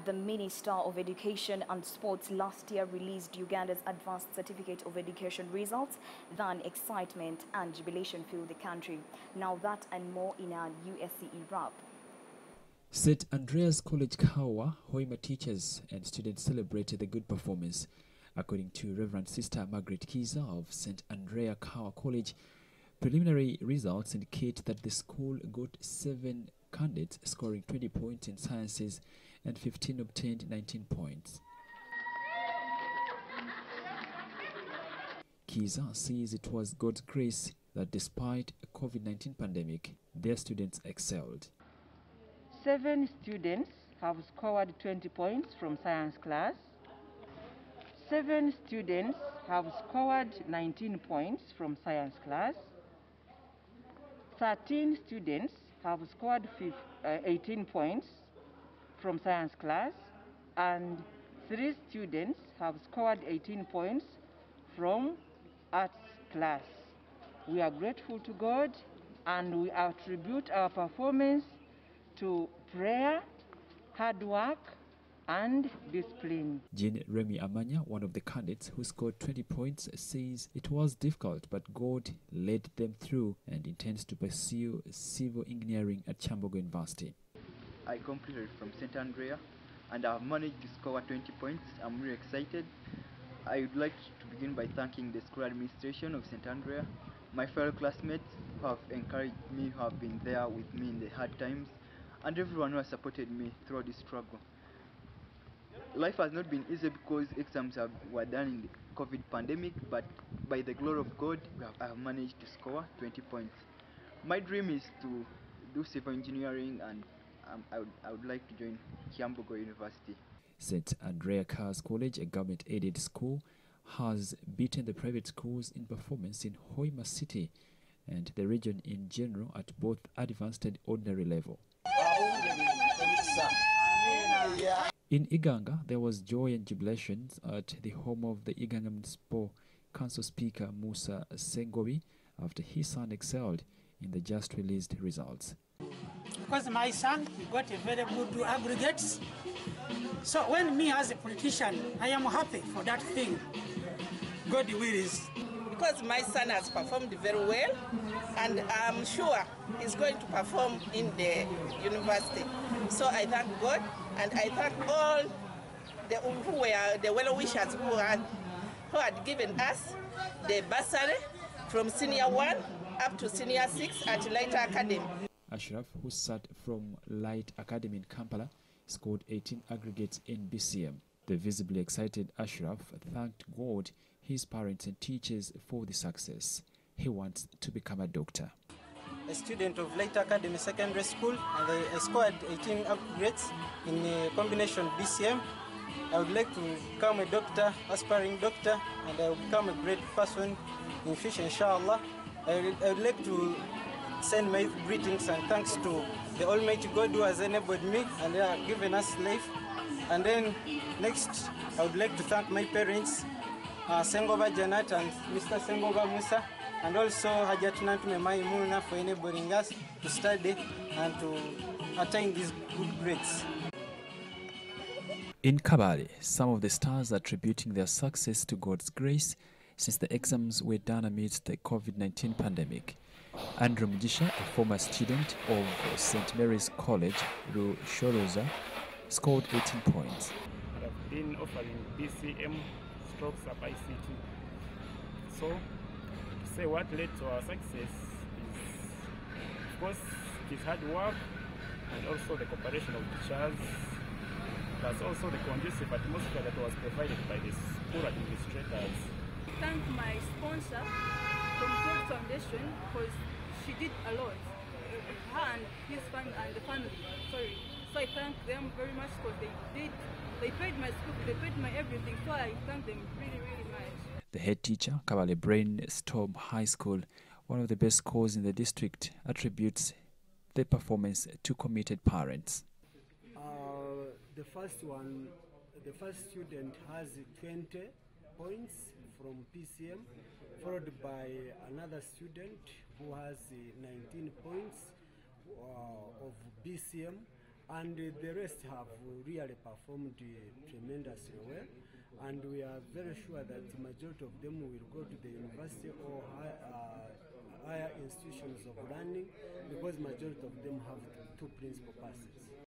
The Minister of Education and Sports last year released Uganda's Advanced Certificate of Education results. Then excitement and jubilation filled the country. Now that and more in our USCE wrap. St. Andrea's College Kawa, Hoima teachers and students celebrated the good performance. According to Reverend Sister Margaret Kiza of St. Andrea Kawa College, preliminary results indicate that the school got 7 candidates scoring 20 points in sciences and 15 obtained 19 points. Kiza says it was God's grace that despite a COVID-19 pandemic, their students excelled. 7 students have scored 20 points from science class. 7 students have scored 19 points from science class. 13 students have scored 18 points from science class. And 3 students have scored 18 points from arts class. We are grateful to God and we attribute our performance to prayer, hard work, and discipline. Jean Remy Amanya, one of the candidates who scored 20 points, says it was difficult, but God led them through and intends to pursue civil engineering at Kyambogo University. I completed from St. Andrea and I've managed to score 20 points. I'm really excited. I would like to begin by thanking the school administration of St. Andrea, my fellow classmates who have encouraged me, who have been there with me in the hard times, and everyone who has supported me throughout this struggle. Life has not been easy because exams were done in the COVID pandemic, but by the glory of God, I have managed to score 20 points. My dream is to do civil engineering, and I would like to join Kyambogo University. St. Andrea Kawa's College, a government-aided school, has beaten the private schools in performance in Hoima City and the region in general at both advanced and ordinary level. In Iganga, there was joy and jubilations at the home of the Iganga Municipal Council Speaker Musa Sengobi after his son excelled in the just released results. Because my son got a very good aggregates, so when me as a politician, I am happy for that thing. God wills. Because my son has performed very well, and I'm sure he's going to perform in the university. So I thank God, and I thank all who were the well-wishers who had given us the bursary from senior 1 up to senior 6 at Light Academy. Ashraf, who sat from Light Academy in Kampala, scored 18 aggregates in BCM. The visibly excited Ashraf thanked God, his parents and teachers for the success. He wants to become a doctor. A student of Light Academy Secondary School, and I scored 18 upgrades in a combination BCM. I would like to become a doctor, aspiring doctor, and I will become a great person in future, inshallah. I would like to send my greetings and thanks to the Almighty God who has enabled me and given us life. And then next, I would like to thank my parents, Sengoba Janat and Mr. Sengoba Musa, and also Hajat Nantume Maimuna for enabling us to study and to attain these good grades. In Kabale, some of the stars are attributing their success to God's grace since the exams were done amidst the COVID-19 pandemic. Andrew Mujisha, a former student of St. Mary's College, Rushoroza, scored 18 points. I've been offering BCM strokes up ICT. So, to say what led to our success is, of course, it is hard work and also the cooperation of teachers, plus also the conducive atmosphere that was provided by the school administrators. Thank my sponsor from George Foundation because she did a lot. Her and his family and the family. Sorry. So I thank them very much because they paid my school, they paid my everything. So I thank them really, really much. The head teacher, Kabale Brainstorm High School, one of the best schools in the district, attributes the performance to committed parents. The first student has 20 points from PCM, followed by another student who has 19 points of BCM, and the rest have really performed tremendously well, and we are very sure that the majority of them will go to the university or higher institutions of learning, because majority of them have two principal passes.